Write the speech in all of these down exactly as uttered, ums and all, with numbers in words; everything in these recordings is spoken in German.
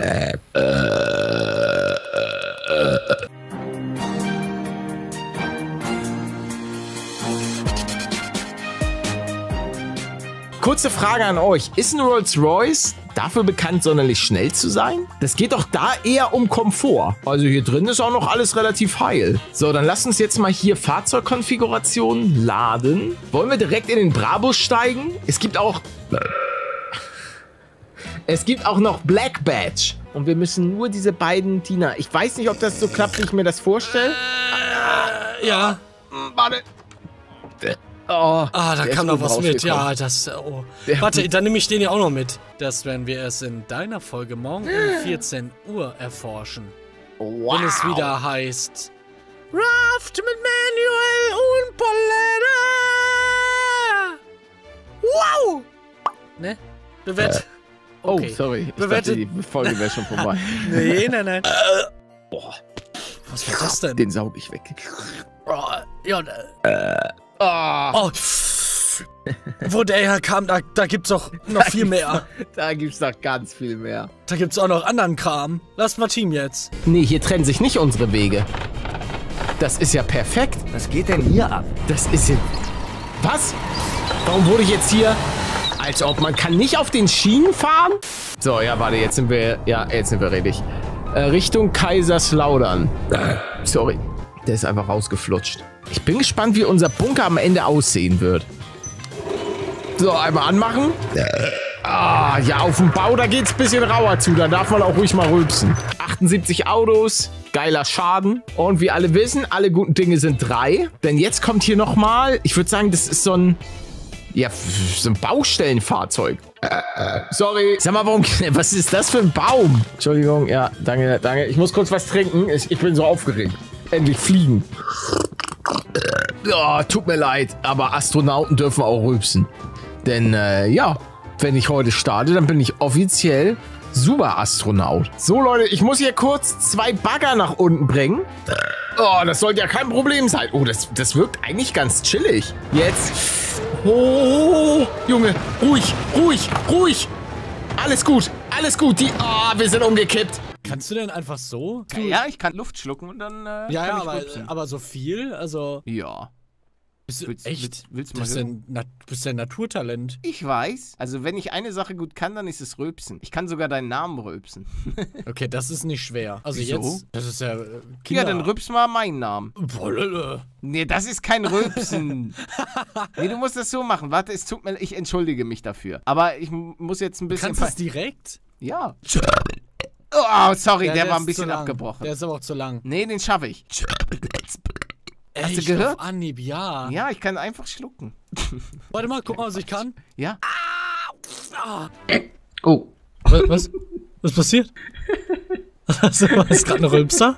Kurze Frage an euch. Ist ein Rolls-Royce dafür bekannt, sonderlich schnell zu sein? Das geht doch da eher um Komfort. Also hier drin ist auch noch alles relativ heil. So, dann lasst uns jetzt mal hier Fahrzeugkonfiguration laden. Wollen wir direkt in den Brabus steigen? Es gibt auch... Es gibt auch noch Black Badge. Und wir müssen nur diese beiden Diener... Ich weiß nicht, ob das so klappt, wie ich mir das vorstelle. Äh, ja. Warte. Oh, ah, da kam noch was mit. Ja, das... Oh. Warte, dann nehme ich den ja auch noch mit. Das werden wir erst in deiner Folge morgen um vierzehn Uhr erforschen. Wow. Wenn es wieder heißt... Raft mit Manuel und Pauletta! Wow! Ne? Bewett... Äh, okay. Oh, sorry. Ich Bewertet... dachte, die Folge wäre schon vorbei. Nee, nein, nein. Boah. Was war das denn? Den saug ich weg. Oh, ja, Äh... Oh. Oh, wo der herkam, da, da gibt's doch noch viel mehr. Da gibt's noch ganz viel mehr. Da gibt's auch noch anderen Kram. Lass mal Team jetzt. Nee, hier trennen sich nicht unsere Wege. Das ist ja perfekt. Was geht denn hier ab? Das ist ja... Was? Warum wurde ich jetzt hier... Als ob man kann nicht auf den Schienen fahren? So, ja, warte, jetzt sind wir... Ja, jetzt sind wir richtig. Äh, Richtung Kaiserslautern. Äh, sorry. Der ist einfach rausgeflutscht. Ich bin gespannt, wie unser Bunker am Ende aussehen wird. So, einmal anmachen. Ah, ja, auf dem Bau, da geht's ein bisschen rauer zu. Da darf man auch ruhig mal rülpsen. achtundsiebzig Autos, geiler Schaden. Und wie alle wissen, alle guten Dinge sind drei. Denn jetzt kommt hier nochmal, ich würde sagen, das ist so ein... Ja, so ein Baustellenfahrzeug. Äh, äh, sorry. Sag mal, warum... Was ist das für ein Baum? Entschuldigung, ja, danke, danke. Ich muss kurz was trinken. Ich, ich bin so aufgeregt. Endlich fliegen. Oh, tut mir leid, aber Astronauten dürfen auch rülpsen. Denn, äh, ja, wenn ich heute starte, dann bin ich offiziell Super-Astronaut. So, Leute, ich muss hier kurz zwei Bagger nach unten bringen. Oh, das sollte ja kein Problem sein. Oh, das, das wirkt eigentlich ganz chillig. Jetzt. Oh, Junge, ruhig, ruhig, ruhig. Alles gut, alles gut. Die, oh, wir sind umgekippt. Kannst du denn einfach so? Ja, ja, ich kann Luft schlucken und dann äh, Ja, kann ja, ich aber, rülpsen. aber so viel? Also... Ja. Bist du Willst- echt? willst- willst du du mal bist hören? ein, Na du bist ein Naturtalent. Ich weiß. Also, wenn ich eine Sache gut kann, dann ist es rülpsen. Ich kann sogar deinen Namen rülpsen. Okay, das ist nicht schwer. Also Wieso? jetzt, das ist ja äh, Kinder... Ja, dann rülps mal meinen Namen. Bollele. Nee, das ist kein Rülpsen. Nee, du musst das so machen. Warte, es tut mir... Ich entschuldige mich dafür. Aber ich m- muss jetzt ein bisschen... Kannst du es direkt? Ja. Oh, sorry, Ja, der, war ist ein bisschen zu lang. abgebrochen. Der ist aber auch zu lang. Nee, den schaffe ich. Hast du Echt, gehört? auf Anhieb, ja. Ja, ich kann einfach schlucken. Warte mal, guck mal, was ich kann. Ja. Ah. Oh. Was? Was, was passiert? Was ist gerade ein Rülpser?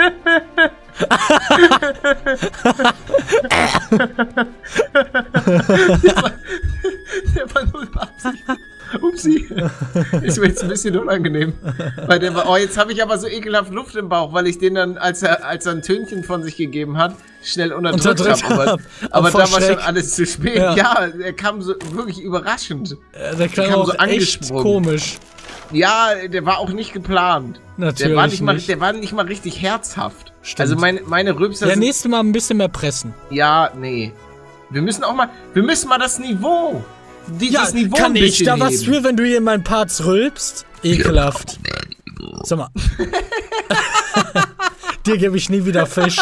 Der war null Absicht. Upsi. Ist mir jetzt ein bisschen unangenehm. Weil der war, oh, jetzt habe ich aber so ekelhaft Luft im Bauch, weil ich den dann, als er, als er ein Tönchen von sich gegeben hat, schnell unterdrückt, Unterdrückt habe. Aber, hab. aber Voll da war Schreck. schon alles zu spät. Ja. Ja, er kam so wirklich überraschend. Äh, Der klang kam auch so echt angesprungen. komisch. Ja, der war auch nicht geplant. Natürlich der war nicht, Mal, nicht. der war nicht mal richtig herzhaft. Stimmt. Also meine, meine Rülpser Ja, sind... nächstes Mal ein bisschen mehr pressen. Ja, nee. Wir müssen auch mal... Wir müssen mal das Niveau... Die, Ja, das Niveau kann ein ich bisschen da was heben. für, wenn du hier in meinen Parts rülpst? Ekelhaft. Sag mal. Dir gebe ich nie wieder Fisch.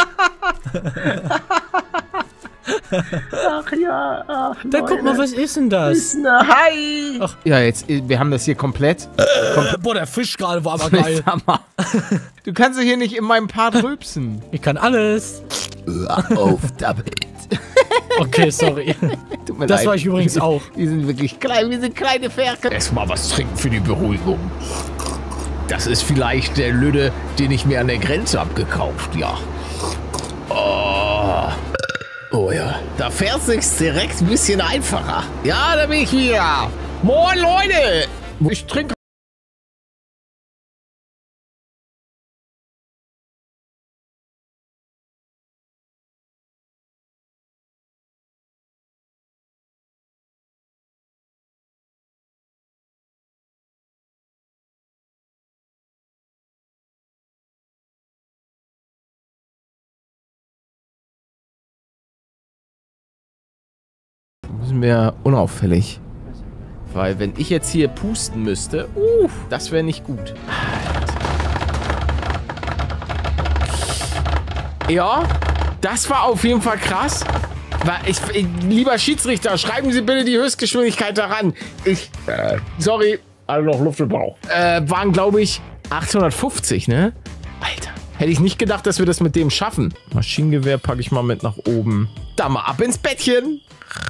Ach ja, ach Dann guck mal, was ist denn das? ist eine Hai. Ach. Ja, jetzt, wir haben das hier komplett. Äh, boah, der Fisch gerade war aber geil. Hammer. Du kannst doch hier nicht in meinem Part rülpsen. Ich kann alles. Auf damit. Okay, sorry. Tut mir Das leid. war ich übrigens auch. Die sind wirklich klein, wir sind kleine Ferkel. Erstmal was trinken für die Beruhigung. Das ist vielleicht der Lüde, den ich mir an der Grenze abgekauft, ja. Oh. Oh ja. Da fährt sich's direkt ein bisschen einfacher. Ja, da bin ich wieder. Moin, Leute. Ich trinke Müssen wir unauffällig. Weil wenn ich jetzt hier pusten müsste, uh, das wäre nicht gut. Ja, das war auf jeden Fall krass. Ich, ich, lieber Schiedsrichter, schreiben Sie bitte die Höchstgeschwindigkeit daran. Ich, äh, sorry, alle noch Luft im Bauch. Äh, waren, glaube ich, achthundertfünfzig, ne? Alter, hätte ich nicht gedacht, dass wir das mit dem schaffen. Maschinengewehr packe ich mal mit nach oben. Da mal ab ins Bettchen.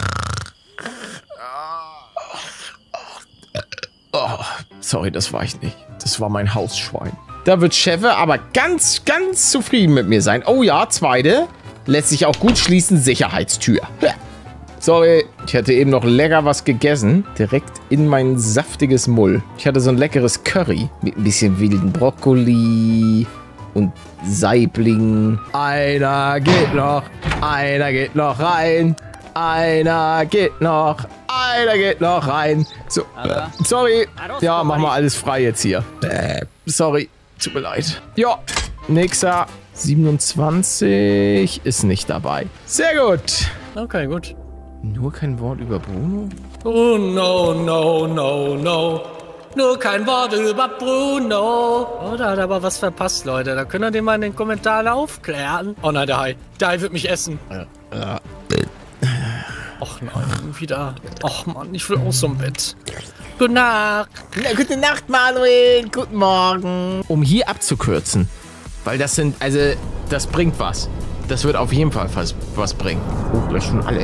Oh, sorry, das war ich nicht. Das war mein Hausschwein. Da wird Cheffe aber ganz, ganz zufrieden mit mir sein. Oh ja, zweite. Lässt sich auch gut schließen, Sicherheitstür. Ja. Sorry, ich hatte eben noch lecker was gegessen. Direkt in mein saftiges Mull. Ich hatte so ein leckeres Curry mit ein bisschen wilden Brokkoli und Saibling. Einer geht noch, einer geht noch rein. Einer geht noch, einer geht noch rein. So, äh, sorry. Ja, mach mal alles frei jetzt hier. Äh, sorry, tut mir leid. Ja, nächster. siebenundzwanzig ist nicht dabei. Sehr gut. Okay, gut. Nur kein Wort über Bruno? Oh, no, no, no, no. Nur kein Wort über Bruno. Oh, da hat er aber was verpasst, Leute. Da könnt ihr den mal in den Kommentaren aufklären. Oh nein, der Hai. Der Hai wird mich essen. Ja. Ja. Och nein, wieder. Och Mann, ich will auch so ein Bett. Gute Nacht. Na, gute Nacht, Manuel. Guten Morgen. Um hier abzukürzen. Weil das sind, also, das bringt was. Das wird auf jeden Fall was, was bringen. Oh, gleich schon alle.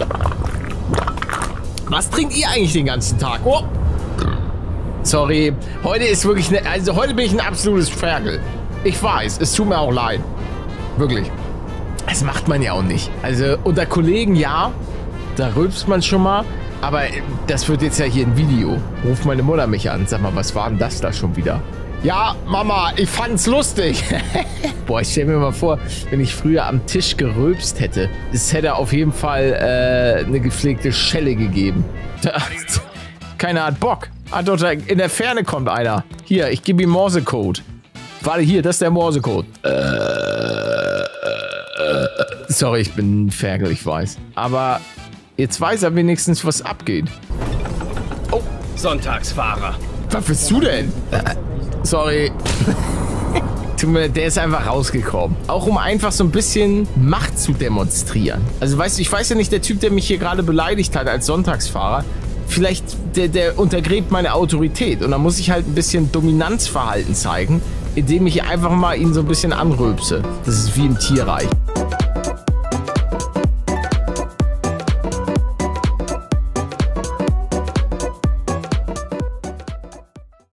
Was trinkt ihr eigentlich den ganzen Tag? Oh. Sorry, heute ist wirklich, ne, also heute bin ich ein absolutes Ferkel. Ich weiß, es tut mir auch leid. Wirklich. Das macht man ja auch nicht. Also unter Kollegen ja, da rülpst man schon mal. Aber das wird jetzt ja hier ein Video. Ruft meine Mutter mich an. Sag mal, was war denn das da schon wieder? Ja, Mama, ich fand's lustig. Boah, ich stell mir mal vor, wenn ich früher am Tisch gerülpst hätte, es hätte auf jeden Fall äh, eine gepflegte Schelle gegeben. Keiner hat Bock. Ah, doch, in der Ferne kommt einer. Hier, ich gebe ihm Morsecode. Warte, hier, das ist der Morsecode. Äh, äh, äh, sorry, ich bin ein Ferkel, ich weiß. Aber jetzt weiß er wenigstens, was abgeht. Oh, Sonntagsfahrer. Was bist du denn? Sorry. Der ist einfach rausgekommen. Auch um einfach so ein bisschen Macht zu demonstrieren. Also weißt du, ich weiß ja nicht, der Typ, der mich hier gerade beleidigt hat als Sonntagsfahrer, vielleicht, der, der untergräbt meine Autorität. Und dann muss ich halt ein bisschen Dominanzverhalten zeigen, indem ich einfach mal ihn so ein bisschen anrülpse. Das ist wie im Tierreich.